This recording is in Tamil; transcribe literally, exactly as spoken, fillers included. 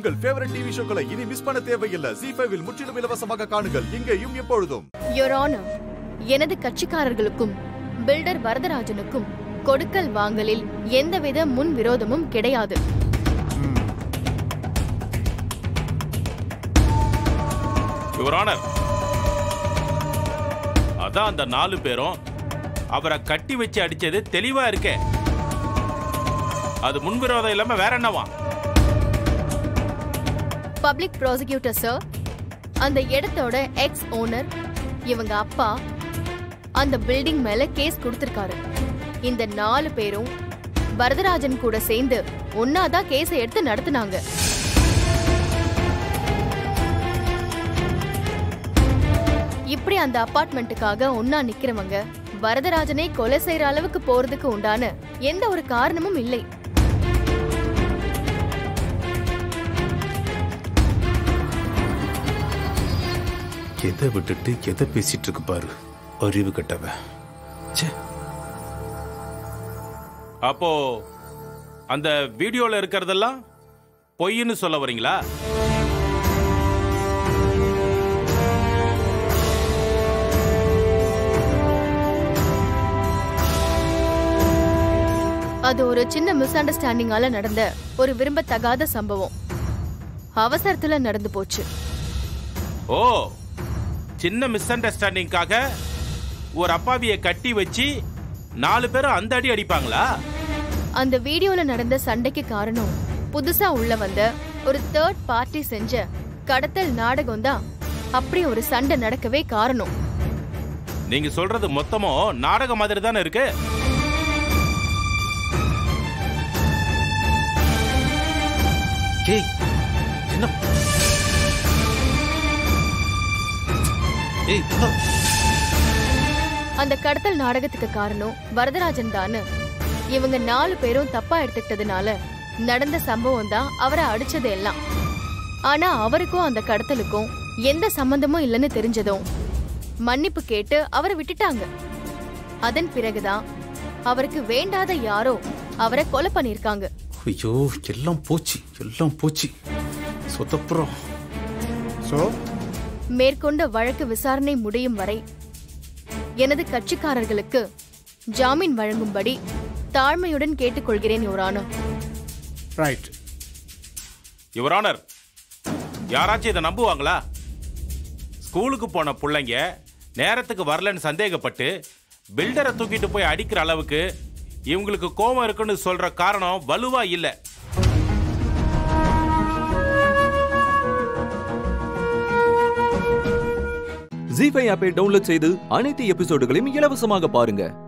உங்கள் ஃபேவரட் டிவி ஷோக்களை இனி மிஸ் பண்ண தேவையில்லை. ஜீ ஃபைவ் இல் முற்றிலும் இலவசமாக காணுங்கள். இங்கேயும் எப்பொழுதும். யுவர் ஆனர், எனது கட்சிக்காரர்களுக்கும் பில்டர் வரதராஜனுக்கும் கொடுக்கல் வாங்கலில் எந்தவித முன் விரோதமும் கிடையாது. யுவர் ஆனர், அதான் அந்த நாலு பேரும் அவரை கட்டி வச்சு அடிச்சது தெளிவா இருக்கே. அது முன்விரோதம் இல்லாம வேற என்னவா? பப்ளிக் ப்ராசிக்யூட்டர் சார், அந்த இடத்தோட எக்ஸ் ஓனர் இவங்க அப்பா அந்த பில்டிங் மேல கேஸ் கொடுத்திருக்காரு. இந்த நாலு பேரும் வரதராஜன் கூட சேர்ந்து ஒன்னாதான் கேஸை எடுத்து நடத்தினாங்க. இப்படி அந்த அபார்ட்மெண்ட்டுக்காக ஒன்னா நிக்கிறவங்க வரதராஜனை கொலை செய்யற அளவுக்கு போறதுக்கு உண்டான எந்த ஒரு காரணமும் இல்லை. எதை விட்டுட்டு எதை பேசிட்டு இருக்கு பாரு, அறிவு கட்டவ. அப்போ அந்த வீடியோல இருக்கிறதெல்லாம் பொய்ன்னு சொல்ல வரீங்களா? அது ஒரு சின்ன மிஸ் அண்டர்ஸ்டாண்டிங்கால நடந்த ஒரு விரும்பத்தகாத சம்பவம். அவசரத்துல நடந்து போச்சு. ஓ, சின்ன மிஸ் அண்டர்ஸ்டாண்டிங்காக ஒரு அப்பாவிய கட்டி வச்சு நாலு பேரும் அந்த அடி அடிப்பாங்களா? அந்த வீடியோல நடந்த சண்டைக்கு காரணம் புதுசா உள்ள வந்த ஒரு தேர்ட் பார்ட்டி செஞ்ச கடத்தல் நாடகம் தான். அப்படி ஒரு சண்டை நடக்கவே காரணம். நீங்க சொல்றது மொத்தமும் நாடகம் மாதிரி தானே இருக்கு. ஏய், என்ன? ஏய், அந்த கடத்தல் நாடகத்துக்கு காரணம் வரதராஜன் தானு இவங்க நாலு பேரும் தப்பா எடுத்துக்கிட்டதுனால நடந்த சம்பவம் தான் அவரை அடிச்சது எல்லாம். ஆனா அவருக்கும் அந்த கடத்தலுக்கும் எந்த சம்பந்தமும் இல்லைன்னு தெரிஞ்சதும் மன்னிப்பு கேட்டு அவரை விட்டுட்டாங்க. அதன் பிறகுதான் அவருக்கு வேண்டாத யாரோ அவரை கொலை பண்ணிருக்காங்க. ஐயோ, எல்லாம் போச்சு, எல்லாம் போச்சு. சொத்தப்புறம் சோ மேற்கொண்ட வழக்கு விசாரணை முடியும் வரை எனது கட்சிக்காரர்களுக்கு ஜாமீன் வழங்கும்படி தாழ்மையுடன் கேட்டுக்கொள்கிறேன் your honour. Right. Your honour, யாராச்சும் இதை நம்புவாங்களா? ஸ்கூலுக்கு போன பிள்ளைங்க நேரத்துக்கு வரலன்னு சந்தேகப்பட்டு பில்டரை தூக்கிட்டு போய் அடிக்கிற அளவுக்கு இவங்களுக்கு கோபம் இருக்குன்னு சொல்ற காரணம் வலுவா இல்ல. ஜீ ஃபைவ் ஆப்பை டவுன்லோட் செய்து அனைத்து எபிசோடுகளையும் இலவசமாக பாருங்க.